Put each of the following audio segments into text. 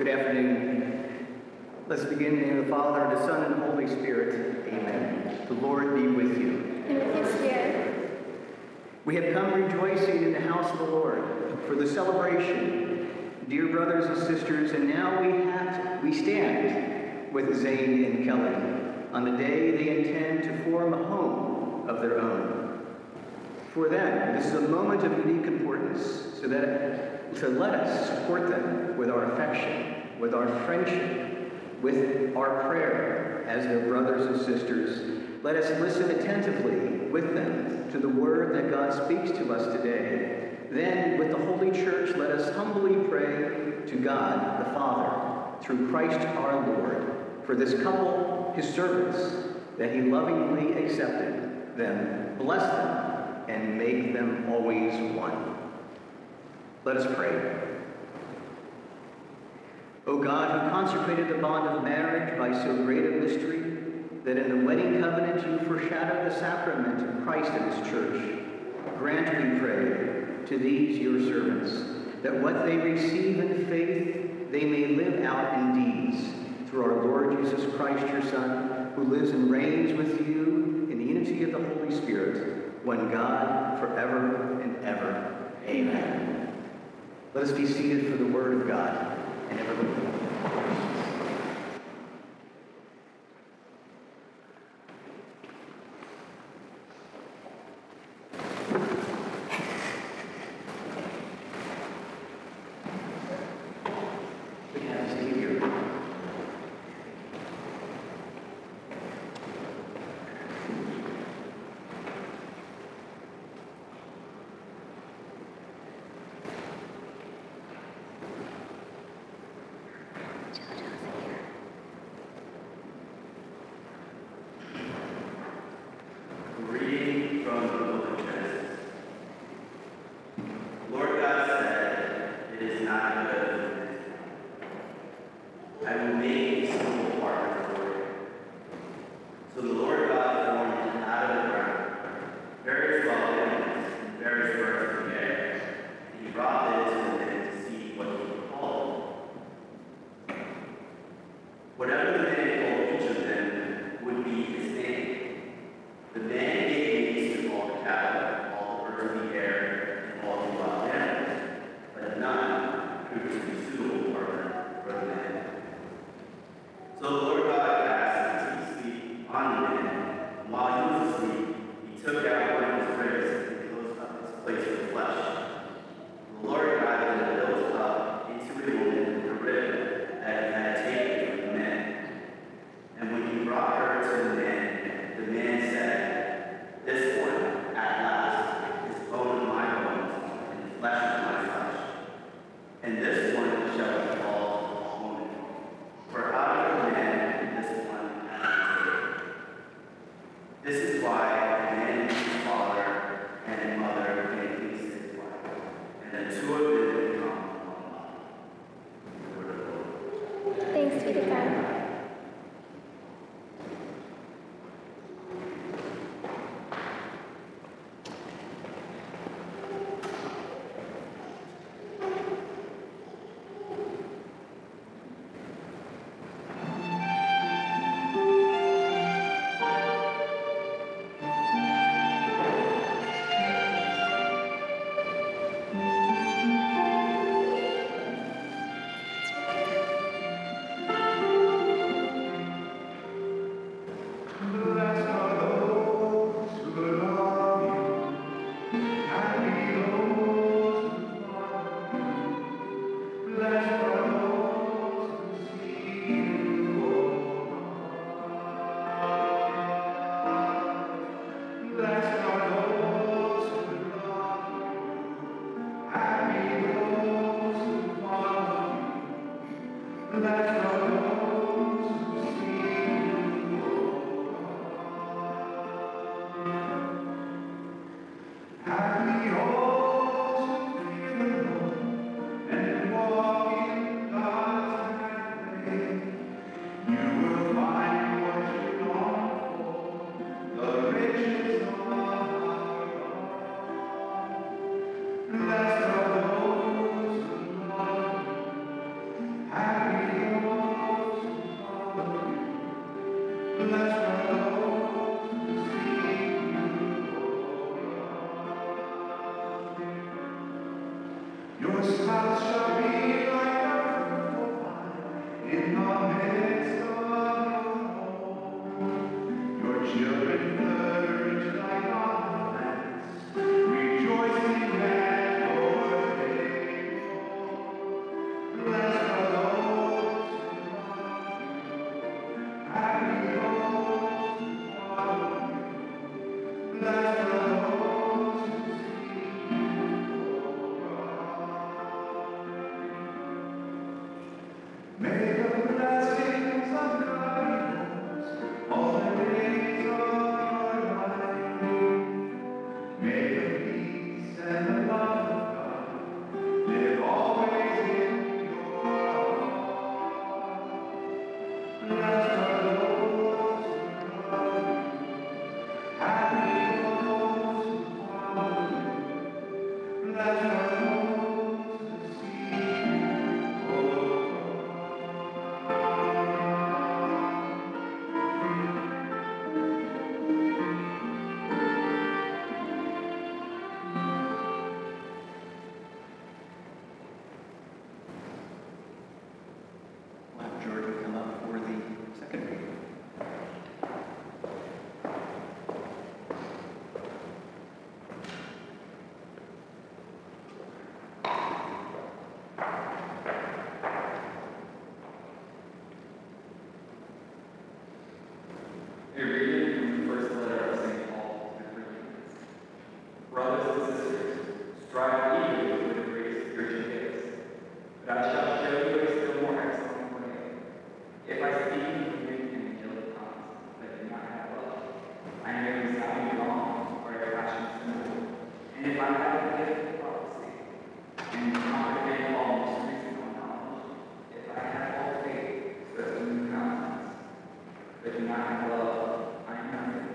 Good afternoon. Let's begin in the name of the Father, the Son, and the Holy Spirit. Amen. The Lord be with you. And with your spirit. We have come rejoicing in the house of the Lord for the celebration, dear brothers and sisters, and now we stand with Zane and Kellie on the day they intend to form a home of their own. For them, this is a moment of unique importance, so let us support them with our affection, with our friendship, with our prayer as their brothers and sisters. Let us listen attentively with them to the word that God speaks to us today. Then, with the Holy Church, let us humbly pray to God the Father, through Christ our Lord, for this couple, his servants, that he lovingly accepted them, bless them, and make them always one. Let us pray. O God, who consecrated the bond of marriage by so great a mystery, that in the wedding covenant you foreshadowed the sacrament of Christ and his church, grant, we pray, to these your servants, that what they receive in faith they may live out in deeds, through our Lord Jesus Christ, your Son, who lives and reigns with you in the unity of the Holy Spirit, one God, forever and ever. Amen. Let us be seated for the word of God and ever live. A reading from the first letter of St. Paul to the Corinthians. Brothers and sisters, strive eagerly for the great spiritual gifts, but I shall show you a still more excellent way. If I speak in Greek and angelic tongues, but do not have love, I am merely sounding wrong or a passionate symbol. And if I have the gift of prophecy and comprehend all mysteries and all knowledge, if I have all faith so as to move mountains, but do not have love, I am nothing.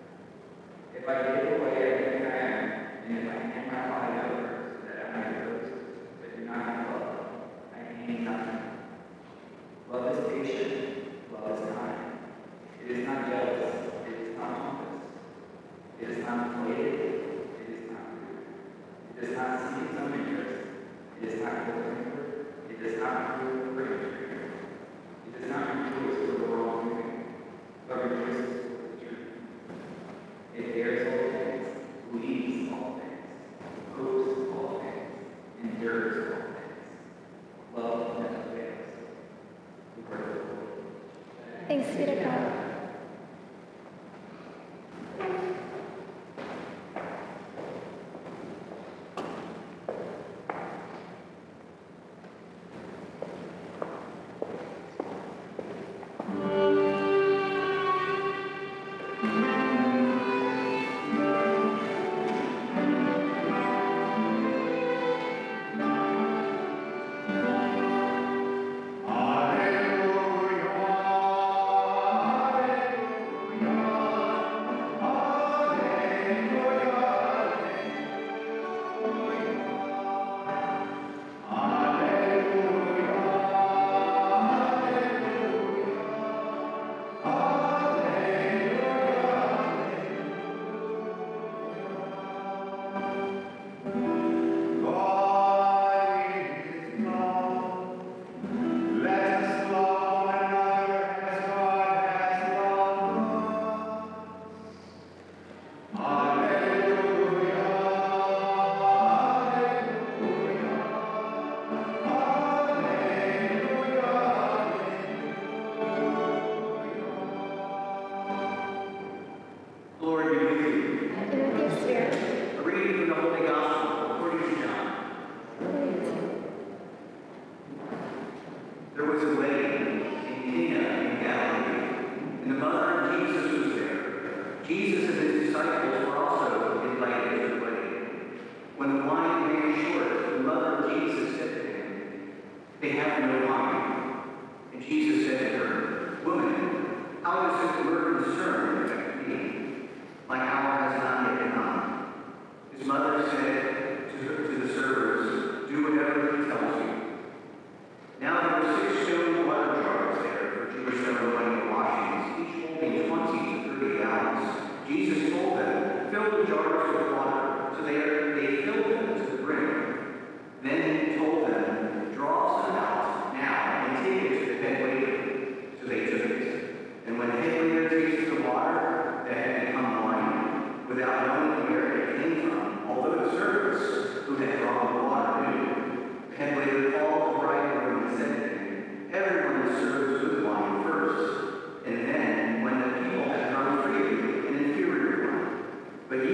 If I give away everything I am, and if I hand my body over so that I may boast, but do not have love, I gain nothing. Love is patient, love is kind. It is not jealous, it is not pompous. It is not inflated, it is not rude. It does not seek its own interest, it is not quick-tempered, it does not prove perjury. It does not rejoice over wrongdoing, but rejoices with the truth. It bears all things, believes all things, hopes all things, endures all things. Love never fails. The word of the Lord. Thanks be to God. But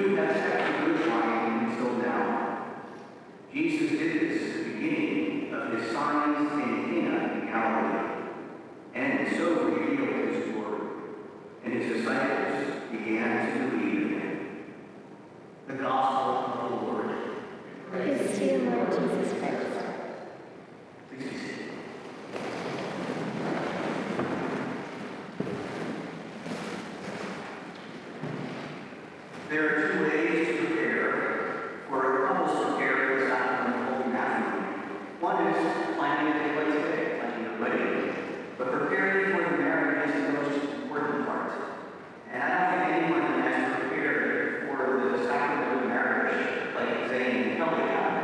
There are two ways to prepare for couples to prepare for the sacrament of holy matrimony. One is planning a day like today, planning a wedding. But preparing for the marriage is the most important part. And I don't think anyone has prepared for the sacrament of marriage like Zane and Kellie have.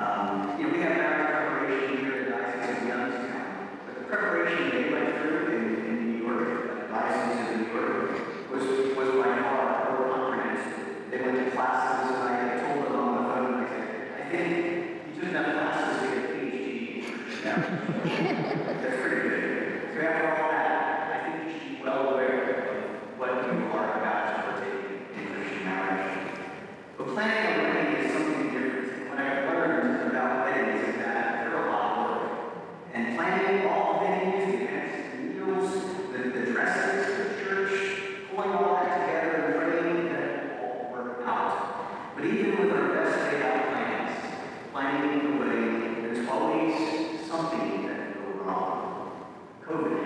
We have marriage preparation here at the Diocese of Youngstown. But the preparation they went through in New York, the Diocese of New York, was by far more comprehensive. They went to classes, and I told them on the phone, I said, I think you took enough classes to get a PhD in Christian marriage. That's pretty good. So after all that, I think you should be well aware of what you are about to partake in Christian marriage. But planning a wedding is something different. What I've learned about weddings is that they're a lot of work. And planning all the venues, the events, the meals, the dresses, the church, pulling all that together and praying that it all work out. But even with our best laid out plans, planning the wedding, there's always something that can go wrong. COVID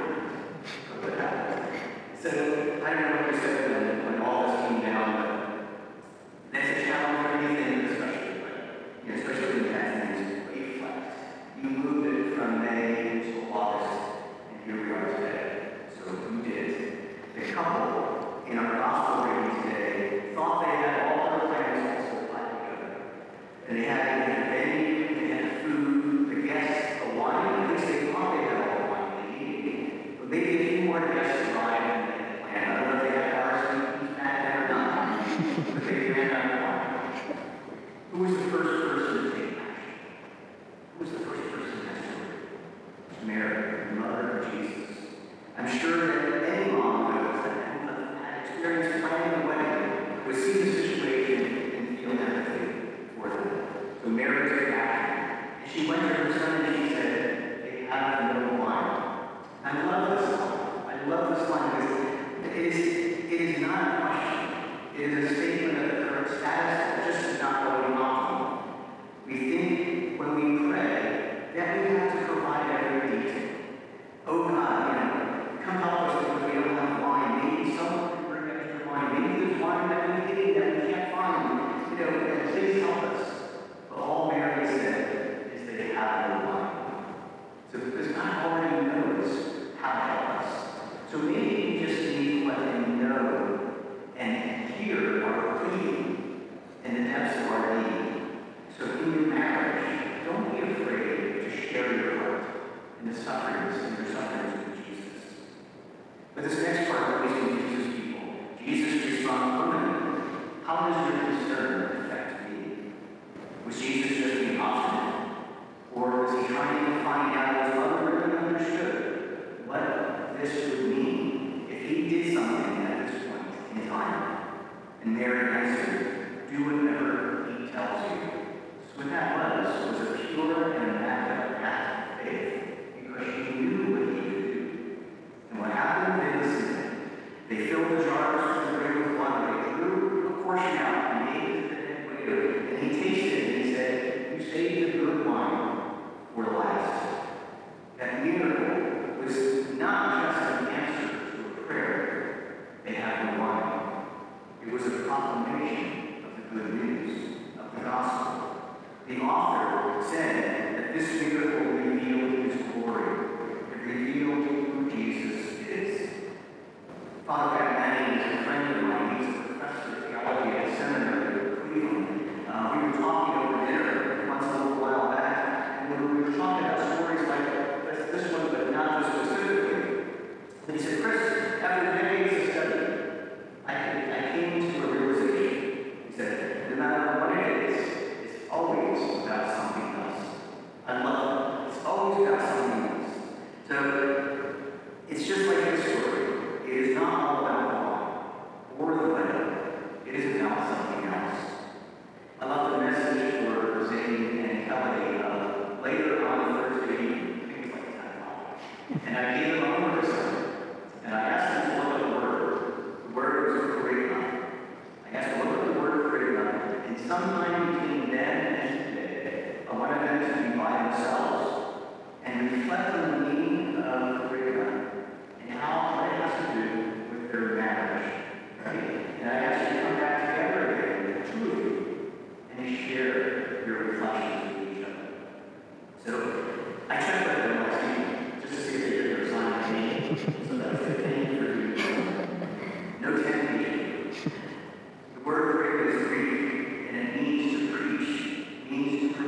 happened. So I don't know what you said when all this came down, but that's a challenge for anything, especially when you have things way flat. You moved it from May to August, and here we are today. So you did. The couple in our gospel reading today thought they had all their plans also planned together. And they had a venue, they had food, the guests, the wine. At least they thought they had all the wine they needed. But maybe a few more guests arrived than they had planned. I don't know if they had RSVPs back then or not, but they ran out of wine. Who was the first person to take action? Who was the first person in that story? Mary, the mother of Jesus. I'm sure that any mom knows that had experienced planning a wedding would see the situation and feel empathy for them. So Mary took action. And she went to her son and she said, they have no wine. I love this line. I love this line because it is not a question. It is a statement of the current status that just is not going on. We think when we pray that we have to provide every detail. Oh God, come help us because we don't have wine. Maybe someone can bring extra wine. Maybe there's wine that we need that we can't find. And please help us. But all Mary said is they have no wine. So because God already knows how to help us. So maybe we just need to let him know and hear our pleading in the depths of our need. So in your marriage, don't be afraid to share your heart in the sufferings and your sufferings with Jesus. But this next part always confuses people. Jesus responds, woman, how does your concern affect me? Was Jesus just being obstinate? Or was he trying to find out his mother really understood what this would mean if he did something at this point in time? And Mary answered, do whatever he tells you. So what that was a pure and immaculate act of faith, because she knew what he would do. And what happened, they listened. They filled the jars with the grape with water. They drew a portion out and gave it to the head waiter. And he tasted it and he said, you saved the good wine for last. That miracle was not just an answer to a prayer. They had no wine. It was a proclamation of the good news of the gospel. The author said that this miracle revealed his glory. It revealed who Jesus is. Father Manning is a friend of mine. He's a professor of theology at a seminary in Cleveland. We were talking over dinner once a little while back, and when we were talking about stories like this one, but not this specifically, and he said, Chris, after decades of study, I came to a realization. He said, no matter what it is, it's always about something else. I love it. It's always about something else. So it's just like this story. It is not all about the wine or the wedding. It is about something else. I love the message for Zane and Kellie later on Thursday evening. I think it was like 10 o'clock. And I gave them a homework assignment. And I asked them to look at the word. The word was charisma. I asked them to look at the word charisma. And sometime between then and today, I wanted them to be by themselves and reflect on the meaning of charisma and how what it has to do with their marriage. Right? And I asked you to come back together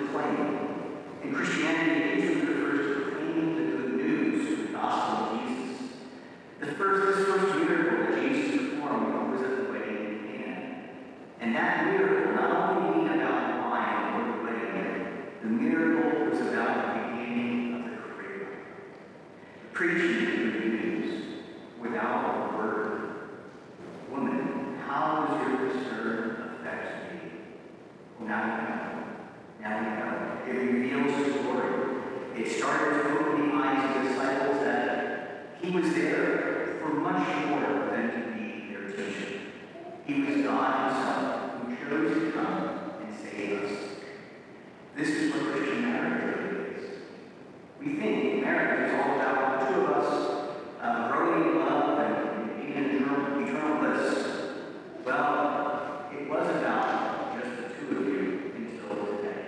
proclaim. In Christianity, it usually refers to proclaiming the good news, the gospel of Jesus. This first miracle that Jesus performed was at the wedding in Canaan. And that miracle not only being about wine or the wedding, the miracle was about the beginning of the career. Preaching the good news without a word. Woman, how does your concern affect me? Well, now you know. Now you know. It reveals his glory. It started to open the eyes of the disciples that he was there for much more than to be their teacher. He was God himself who chose to come and save us. This is what Christian marriage really is. We think marriage is all about the two of us growing in love and being in eternal bliss. Well, it was about just the two of you until today.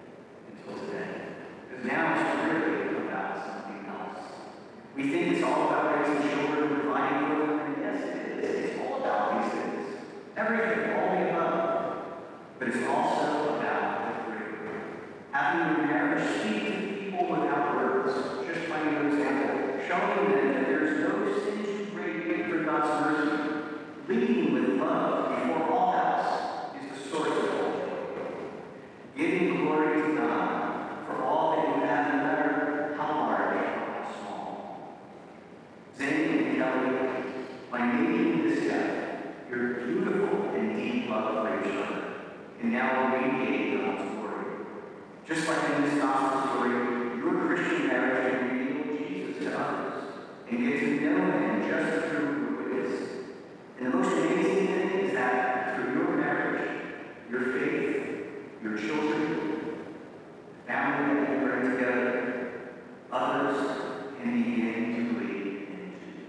Because now it's really about something else. We think it's all about raising children, providing for them, and yes, it is. It's all about these things. Everything, all the above. But it's also about the greater. Having your marriage speak to people without words, just by your example, showing them that there's no sin too great for God's mercy. Leading with love before all else is the source of all joy. Giving glory to God for all that you have, no matter how large or how small. Zane and Kellie, by making this step, your beautiful and deep love for each other can now radiate God's glory. Just like in this gospel story, your Christian marriage can reveal Jesus to others and get to know him just through your witness. And the most amazing thing is that through your marriage, your faith, your children, the family that you bring together, others can begin to believe in you.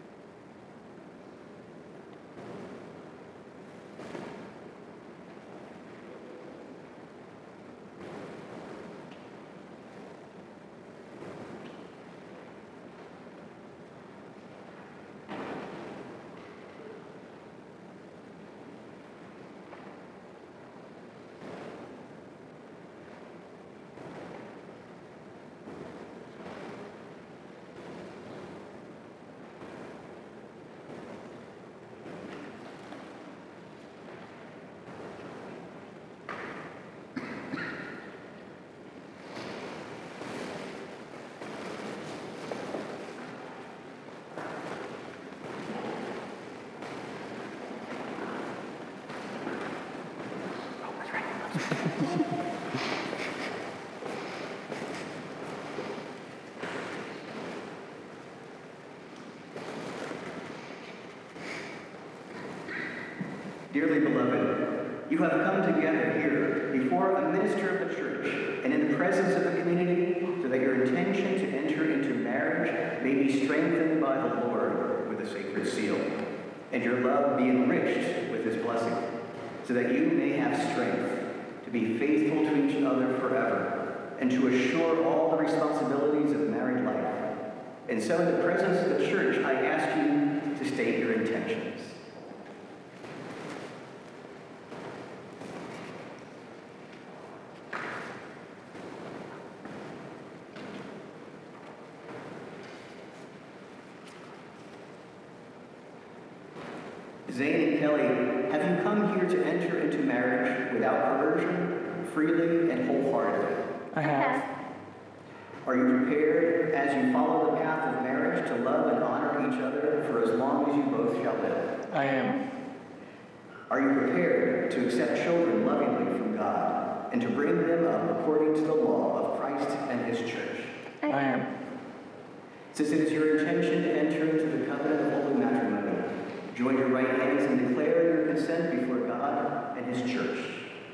Dearly beloved, you have come together here before a minister of the church and in the presence of the community so that your intention to enter into marriage may be strengthened by the Lord with a sacred seal, and your love be enriched with his blessing, so that you may have strength to be faithful to each other forever and to assure all the responsibilities of married life. And so in the presence of the church, I ask you to state your intentions. Zane and Kellie, have you come here to enter into marriage without coercion, freely and wholeheartedly? I have. Are you prepared, as you follow the path of marriage, to love and honor each other for as long as you both shall live? I am. Are you prepared to accept children lovingly from God and to bring them up according to the law of Christ and his church? I am. Since it is your intention to enter into the covenant of holy matrimony, join your right hands and declare your consent before God and his church.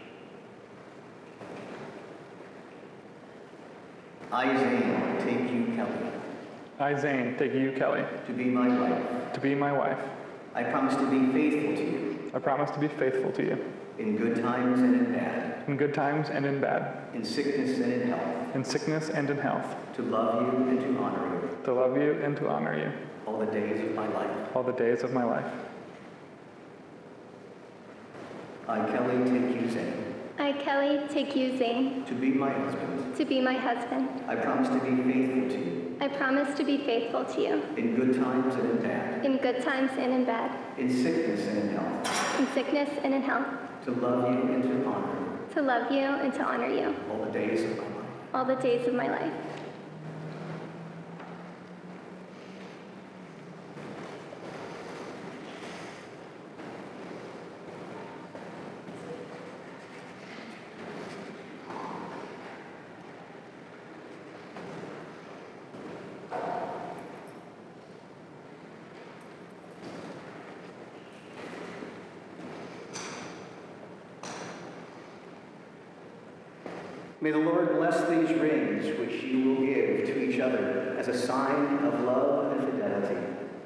I, Zane, take you, Kellie. I, Zane, take you, Kellie. To be my wife. To be my wife. I promise to be faithful to you. I promise to be faithful to you. In good times and in bad. In good times and in bad. In sickness and in health. In sickness and in health. To love you and to honor you. To love you and to honor you. All the days of my life. All the days of my life. I, Kellie, take you, Zane. I, Kelly, take you, Zane, to be my husband. to be my husband. I promise to be faithful to you I promise to be faithful to you in good times and in bad, in good times and in bad, in sickness and in health, in sickness and in health, to love you and to honor you to love you and to honor you all the days of my life. all the days of my life. May the Lord bless these rings which you will give to each other as a sign of love and fidelity.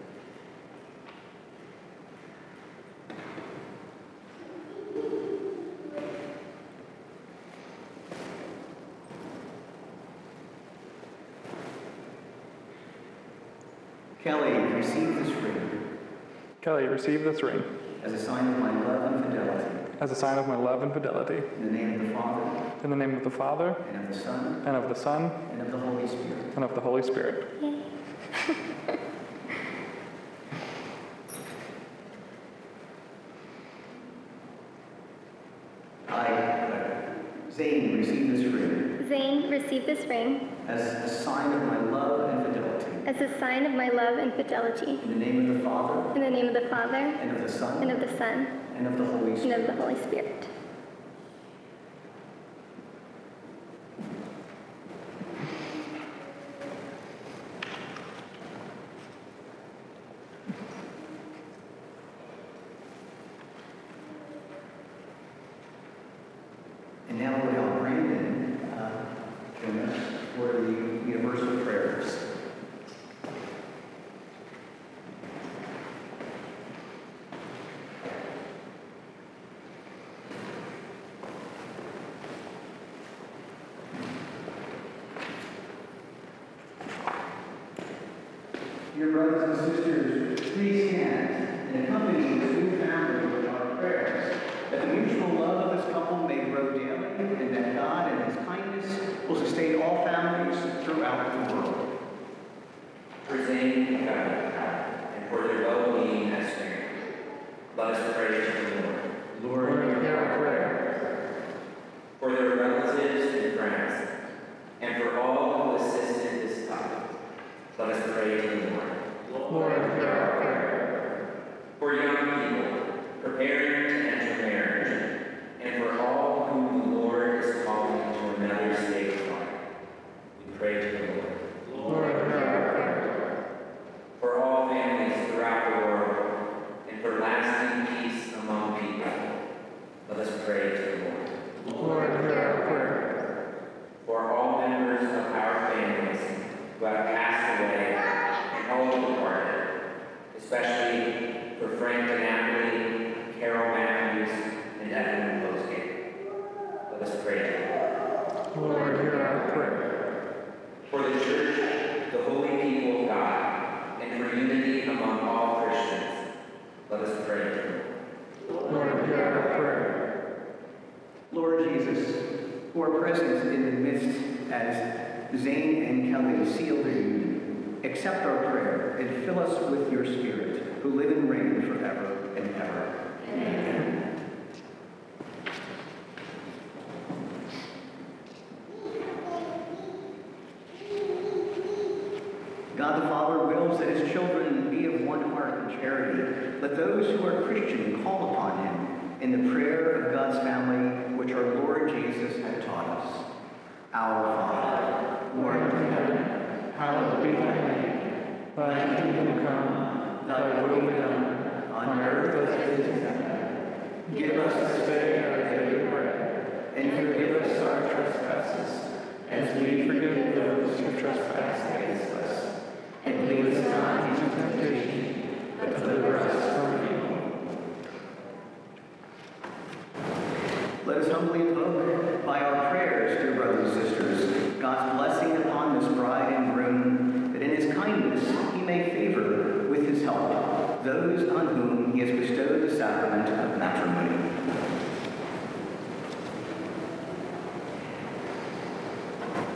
Kelly, receive this ring Kelly, receive this ring as a sign of my love and fidelity. as a sign of my love and fidelity. In the name of the Father, In the name of the Father, and of the Son, and of the Son, and of the Holy Spirit. and of the Holy Spirit. Yay. Zane, receive this ring Zane, receive this ring as a sign of my love and fidelity. as a sign of my love and fidelity. In the name of the Father, In the name of the Father, and of the Son, and of the Son, and of the Holy and Spirit. of the Holy Spirit. And now we'll have Brandon join us for the universal prayers. Dear brothers and sisters, please stand and accompany this new family with our prayers, that the mutual love of this couple may grow daily, and that God and His kindness will sustain all families throughout the world. For Zane and God, and for their well-being as parents, let us pray to the Lord. Lord, hear our prayer. For their relatives and friends, and for all who assisted this couple, let us pray to the Lord. Lord, hear our prayer. For young people preparing to enter marriage, and for all whom the Lord is calling to another state of life, we pray to the Lord. Lord, hear our prayer. For all families throughout the world, and for lasting peace among people, let us pray to the Lord. Lord, hear our prayer. For all members of our families who have passed away and all departed, especially for Frank DiNapoli, Carol Matthews, and Evan Postgate, let us pray to the Lord. Lord, hear our prayer. For the Church, the holy people of God, and for unity among all Christians, let us pray to the Lord. Lord, hear our prayer. Lord Jesus, who are present in the midst as Zane and Kelly seal their union, accept our prayer and fill us with your Spirit, who live and reign forever and ever. Amen. God the Father wills that His children be of one heart and charity. Let those who are Christian call upon Him in the prayer of God's family, which our Lord Jesus had taught us. Our Father, who art in heaven, Hallowed be thy name. Thy kingdom come, thy will be done, on earth as it is in heaven. Give us this day our daily bread, and forgive us our trespasses, as we forgive those who trespass against us. And lead us not into temptation, but deliver us from evil. let us humbly invoke by our prayers, dear brothers and sisters, God's blessing upon this bride and groom, that in His kindness He may favor with His help those on whom He has bestowed the sacrament of matrimony.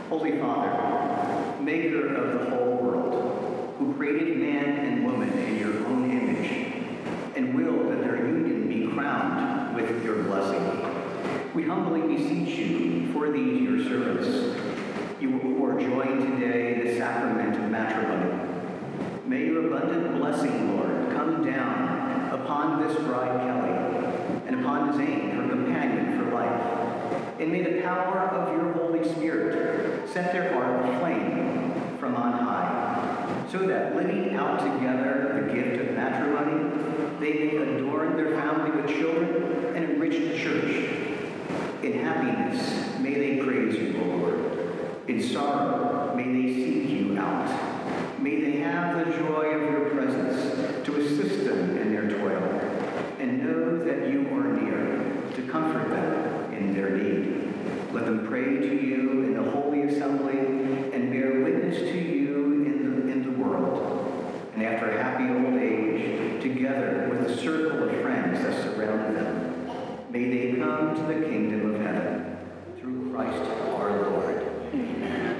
Holy Father, maker of the whole world, who created man and woman in your own image, and willed that their union be crowned with your blessing, we humbly beseech you for these your servants, you who are joined today in the sacrament of matrimony. May your abundant blessing, Lord, come down upon this bride Kelly, and upon Zane, her companion for life. And may the power of your Holy Spirit set their heart aflame from on high, so that living out together the gift of matrimony, they may adorn their family with children and enrich the church. In happiness, may they praise you, O Lord. In sorrow, may they seek you out. May they have the joy of your presence to assist them in their toil, and know that you are near to comfort them in their need. Let them pray to you in the holy assembly and bear witness to you in the world. And after a happy old age, together with the circle of friends that surround them, may they come to the kingdom of heaven through Christ our Lord. Amen.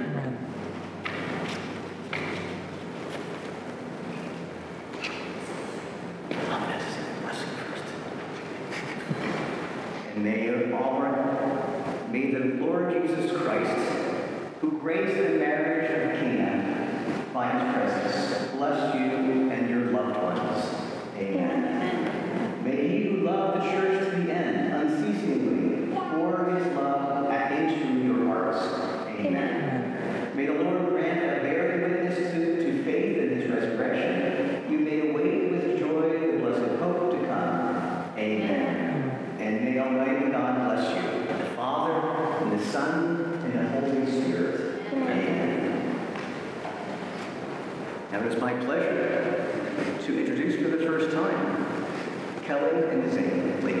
May the Lord Jesus Christ, who graced the marriage of Cana by his presence, bless you and your loved ones. Amen. May he who loved the church to the end unceasingly pour his love into your hearts. Amen. May the Lord grant that bearing witness to faith in his resurrection, you may await with joy the blessed hope to come. Amen. And may Almighty God bless you, the Father, and the Son, and the Holy Spirit. Amen. Now it is my pleasure to introduce for the first time Kellie and Zane.